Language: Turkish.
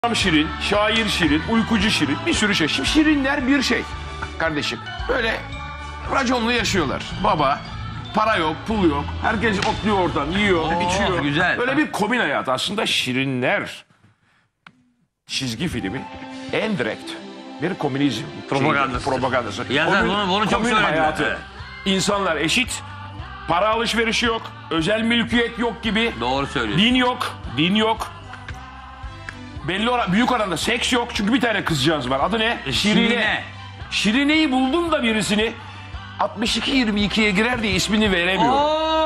Şirin, şair şirin, uykucu şirin, bir sürü şey. Şimdi şirinler bir şey kardeşim. Böyle raconlu yaşıyorlar. Baba, para yok, pul yok. Herkes otluyor oradan, yiyor, içiyor. Güzel. Böyle bir komün hayat. Aslında Şirinler çizgi filmi en direkt bir komünizm propagandası. Yazar bunu çok komün söylediler. hayatı. Evet. İnsanlar eşit, para alışverişi yok, özel mülkiyet yok gibi. Doğru söylüyorsun. Din yok. Büyük oranda seks yok çünkü bir tane kızcağız var. Adı ne? Şirine. Şirine'yi buldum da birisini 62-22'ye girer diye ismini veremiyorum.